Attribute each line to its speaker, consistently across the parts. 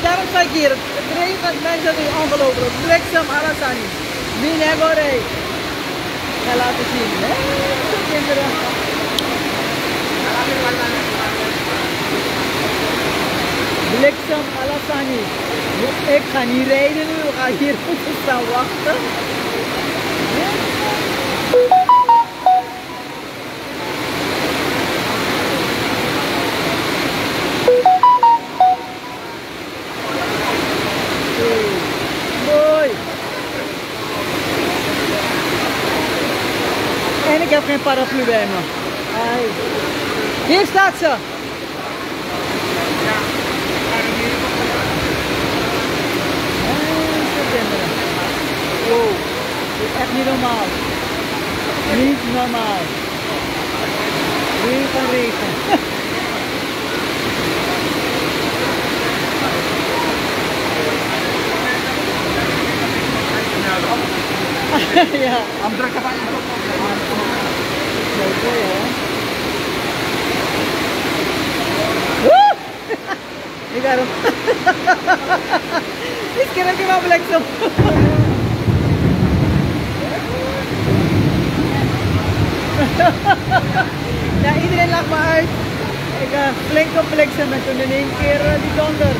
Speaker 1: daarom zei ik hier, het regent mensen, het is ongelooflijk. Bliksem, Alasani. Minegorei. Ik ga laten zien. Kinderen. Bliksem, Alasani. Ik ga niet rijden nu, we gaan hier moeten staan wachten. Mooi. En ik heb geen paraplu bij me. Hier staat ze. Wow, dit is echt niet normaal. Niet normaal. Regen, regen. Ja.
Speaker 2: Am druk apa itu?
Speaker 1: Oke ya. Woe! Ik ga hem. Ik ken hem niet meer bliksem. Ja, iedereen lacht me uit. Ik flink op bliksem en toen in één keer die donder.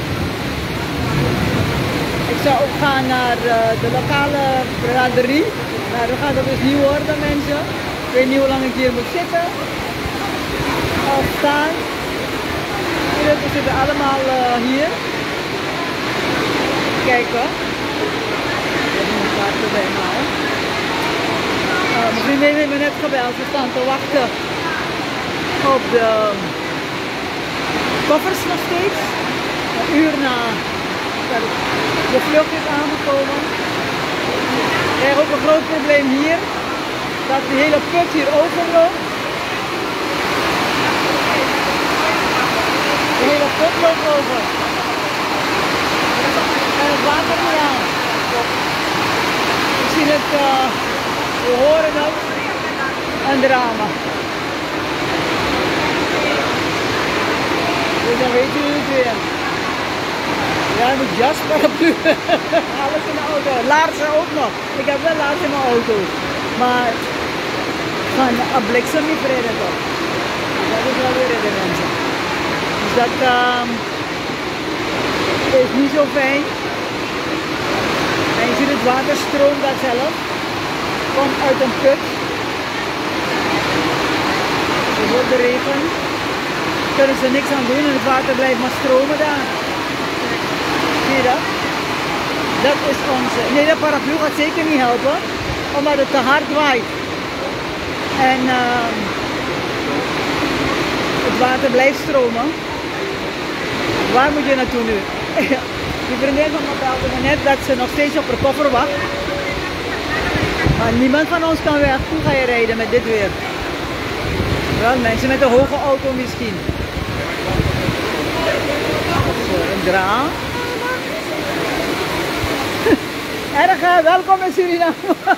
Speaker 1: Ik zou ook gaan naar de lokale braderie. Nou, dat gaat dat dus niet worden, mensen. Ik weet niet hoe lang ik hier moet zitten. Of staan. We zitten allemaal hier. Kijken. Ik heb een kaart erbij nou. Mijn vriendin heeft me net gebeld. We staan te wachten op de koffers nog steeds. Een uur na de vlucht is aangekomen. We krijgen ook een groot probleem hier. Dat de hele put hier overloopt. De hele put loopt over. En het water niet aan. We zien het, we horen het. Een drama. Dus dan weten jullie het weer. Ja, met jas, paraplu, alles in de auto. Laarzen ook nog. Ik heb wel laarzen in mijn auto. Maar van een bliksem niet redden toch. Dat is wel weer redden mensen. Dus dat is niet zo fijn. En je ziet het water stroomt daar zelf. Komt uit een put. Dus door de regen kunnen ze niks aan doen en het water blijft maar stromen daar. Zie je dat? Dat is onze... Nee, de paraplu gaat zeker niet helpen, omdat het te hard waait. En het water blijft stromen. Waar moet je naartoe nu? Die vriendin van me belde me net dat ze nog steeds op haar koffer wacht. Maar niemand van ons kan weg. Hoe ga je rijden met dit weer? Wel, mensen met een hoge auto misschien. Een drama. Erg, welkom in Suriname.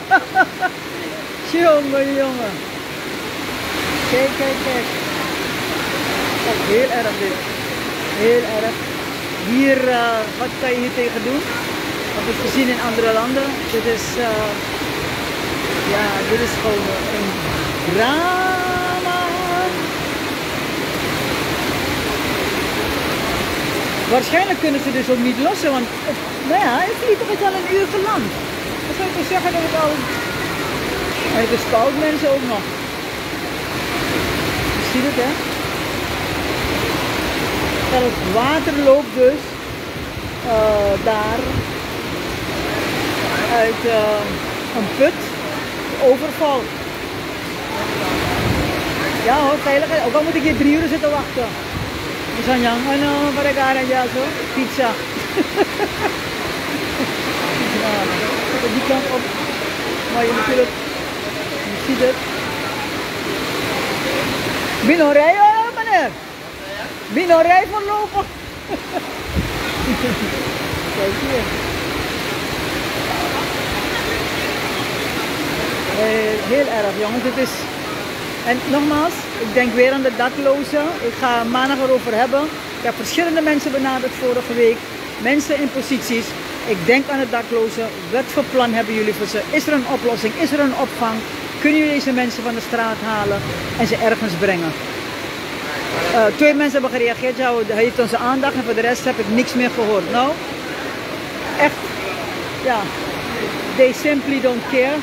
Speaker 1: Jongen, jongen. Kijk, kijk, kijk. Dat is heel erg dit. Heel erg. Hier, wat kan je hier tegen doen? Dat heb ik gezien in andere landen. Dit is, ja, dit is gewoon een drama. Waarschijnlijk kunnen ze dus ook niet lossen, want nou ja, het vliegtuig is al een uur geland. Dan zou ik dus zeggen dat het al... En het is koud, mensen ook nog. Je ziet het, hè? En het water loopt dus daar uit een put, overval. Ja hoor, veiligheid. Ook al moet ik hier 3 uur zitten wachten. We zijn jong, ano, parang ja zo, pizza. Die kant op, maar je natuurlijk, je ziet het. Binorij, meneer. Binorij verlopen. Kijk hier. Heel erg jongens, dit is... En nogmaals, ik denk weer aan de daklozen. Ik ga maandag erover hebben. Ik heb verschillende mensen benaderd vorige week. mensen in posities. Ik denk aan de daklozen. Wat voor plan hebben jullie voor ze? Is er een oplossing? Is er een opvang? Kunnen jullie deze mensen van de straat halen en ze ergens brengen? 2 mensen hebben gereageerd. Ja, hij heeft onze aandacht en voor de rest heb ik niks meer gehoord. Nou, echt, ja, they simply don't care.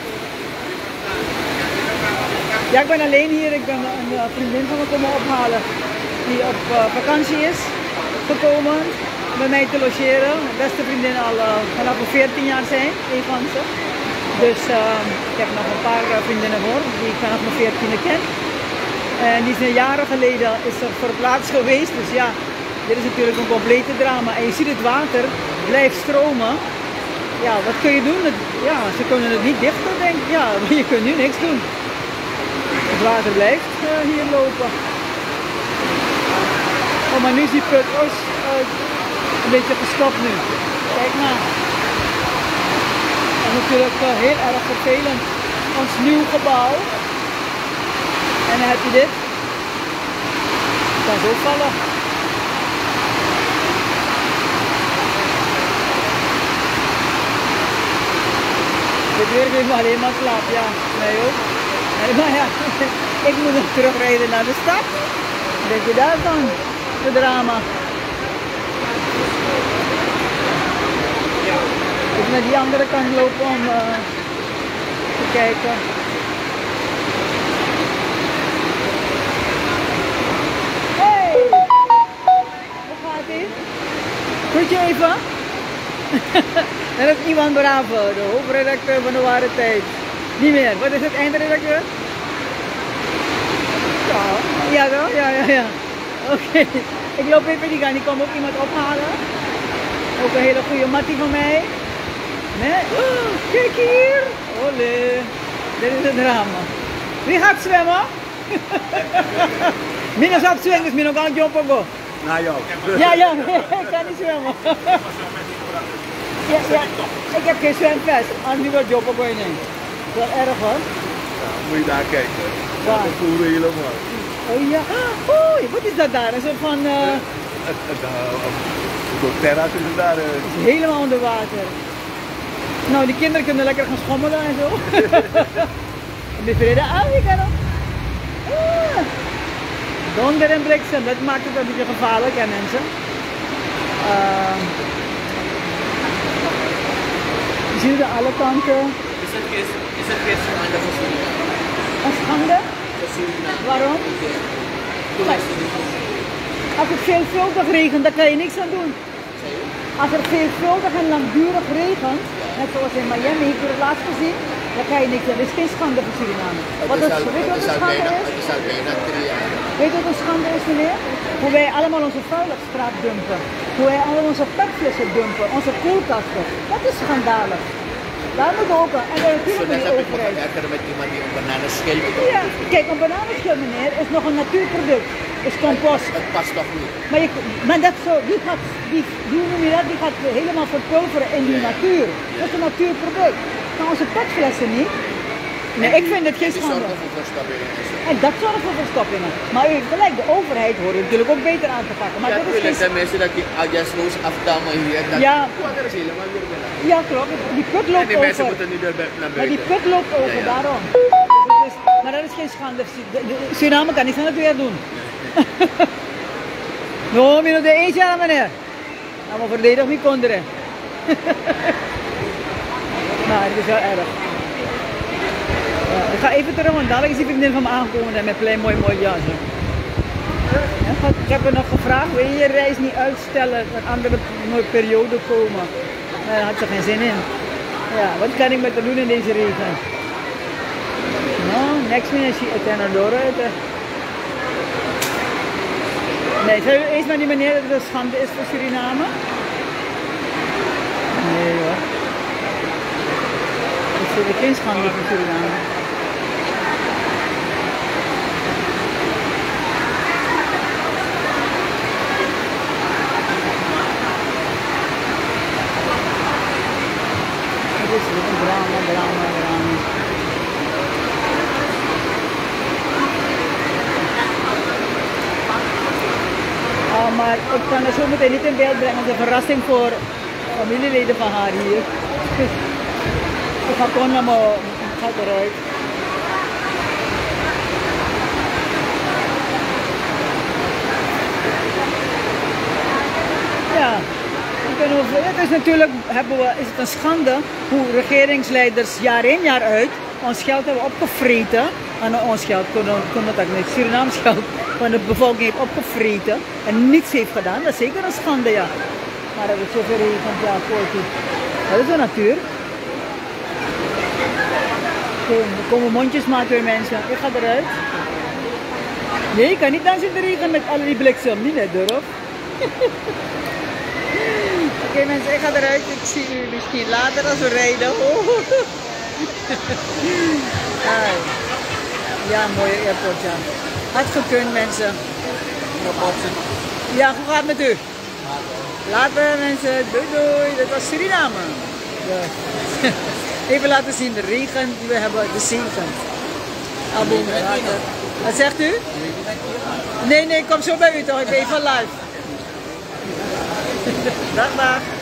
Speaker 1: Ja, ik ben alleen hier. Ik ben een vriendin van me komen ophalen die op vakantie is gekomen bij mij te logeren. Mijn beste vriendin al vanaf we 14 jaar zijn, een van ze. Dus ik heb nog een paar vriendinnen voor die ik vanaf mijn 14e ken. En die zijn jaren geleden is er voor het laatst geweest. Dus ja, dit is natuurlijk een complete drama. En je ziet het water blijft stromen. Ja, wat kun je doen? Ja, ze kunnen het niet dichter, denk ik. Ja, je kunt nu niks doen. Het water blijft hier lopen. Oh, maar nu is die put een beetje gestopt nu. Kijk maar. Dat is natuurlijk heel erg vervelend. Ons nieuw gebouw. En dan heb je dit. Het kan zo vallen. De deur geeft me alleen maar slaap. Ja, mij ook. Maar ja, ik moet nog terugrijden naar de stad. Wat denk je daarvan? De drama. Ik moet naar die andere kant lopen om te kijken. Hey! Hoe gaat ie? Goed je even? Dat is Iwan Bravo, de hoofdredacteur van De Ware Tijd. Niet meer. Wat is het, eindredacteur? Ja, toch? Ja. Oké. Ik loop even die gang. Die komt ook iemand ophalen. Ook een hele goede mattie van mij. Nee? Oh, kijk hier. Olé. Dit is het drama. Wie gaat zwemmen? Mina gaat zwemmen, dus Mina kan jumpen go.
Speaker 2: Nou jou.
Speaker 1: Ja, ik kan niet zwemmen. Ja, ik heb geen zwemvest. Anders nu wat jumpen go in. Dat is wel erg hoor.
Speaker 2: Ja, moet je daar kijken.
Speaker 1: Waar?
Speaker 2: Dat voeren helemaal.
Speaker 1: Oh ja. Oei, wat is dat daar? Een soort van...
Speaker 2: Door terras is het daar.
Speaker 1: Het is helemaal onder water. Nou, die kinderen kunnen lekker gaan schommelen en zo. Bevreden aan, je kan ook. Donder en bliksem, dat maakt het een beetje gevaarlijk, hè mensen. Je ziet aan alle kanten.
Speaker 3: Is het geen schande voor Suriname?
Speaker 1: Een schande?
Speaker 3: Voor Suriname.
Speaker 1: Waarom? Als het veelvuldig regent, dan kan je niks aan doen. Als er veelvuldig en langdurig regent, net zoals in Miami, ik heb het laatst gezien, dan kan je niks aan. Er is geen schande voor Suriname. Weet je wat een schande is?
Speaker 3: Het is al bijna 3 jaar.
Speaker 1: Weet je wat een schande is, meneer? Hoe wij allemaal onze vuil op straat dumpen. Hoe wij allemaal onze petflessen dumpen, onze koelkasten. Dat is schandalig. Daar moet ook aan. En natuurlijk
Speaker 3: Zo
Speaker 1: moet
Speaker 3: net
Speaker 1: je
Speaker 3: heb ik me
Speaker 1: overheid.
Speaker 3: geërgerd met iemand die een bananenschil
Speaker 1: Ja, kijk, een bananenschil, meneer, is nog een natuurproduct. Is compost.
Speaker 3: Het past toch niet?
Speaker 1: Maar dat zo, hoe noem je dat? Die gaat helemaal verpulveren in die natuur. Dat is een natuurproduct. Maar onze petflessen niet. Nee, ik vind het geen
Speaker 3: Die
Speaker 1: schande.
Speaker 3: zorgen voor verstoppingen en zo.
Speaker 1: En dat zorgt voor verstoppingen. Maar u heeft gelijk, de overheid hoort u natuurlijk ook beter aan te pakken. Maar
Speaker 3: Ja,
Speaker 1: dit is
Speaker 3: natuurlijk
Speaker 1: geen...
Speaker 3: zijn mensen dat die aljasloos afdammen hier. Dat
Speaker 1: Ja.
Speaker 3: water is helemaal weer binnen.
Speaker 1: Ja, klopt. Die put
Speaker 3: En
Speaker 1: loopt
Speaker 3: die mensen
Speaker 1: over.
Speaker 3: moeten nu naar
Speaker 1: Maar
Speaker 3: buiten.
Speaker 1: die put loopt over,
Speaker 3: Ja, ja.
Speaker 1: daarom. Maar dat is geen schande. Suriname kan niks aan het weer doen. No, mino de eens jaar, meneer. Nou, maar volledig niet konderen. Nou, het is wel erg. Ja, ik ga even terug, want dadelijk is die vriendin van me aangekomen en met een mooi jas. Ja, ik heb haar nog gevraagd, wil je je reis niet uitstellen, dat andere periode komen? Maar daar had ze geen zin in. Ja, wat kan ik met haar doen in deze regen? Nou, next minute she attended door. Nee, zou je eens maar die meneer dat het een schande is voor Suriname? Nee hoor. Ik vind het geen schande voor Suriname. Het is een drama. Maar ik kan het zo meteen niet in beeld brengen. Het is een verrassing voor familieleden van haar hier. Ik ga gewoon naar mijn gat eruit. Ja, het is natuurlijk is het een schande hoe regeringsleiders jaar in jaar uit ons geld hebben opgevreten. En ons geld, kon dat ook niet, Surinaams geld van de bevolking heeft opgevreten en niets heeft gedaan. Dat is zeker een schande, ja. Maar dat is zoveel regent, ja, voortje. Dat is de natuur. Er komen mondjesmaat weer mensen. Ik ga eruit. Nee, ik kan niet dansen in de regen met al die bliksem. Niet net durf. Oké mensen, ik ga eruit. Ik zie u misschien later als we rijden. Ja, mooie airport, ja. Had gekund mensen. Ja, hoe gaat het met u? Later mensen, doei doei. Dat was Suriname. Ja. Even laten zien de regen die we hebben gezegend. Aboom, water. Wat zegt u? Nee, ik kom zo bij u toch. Ik ben even live. Dag, dag.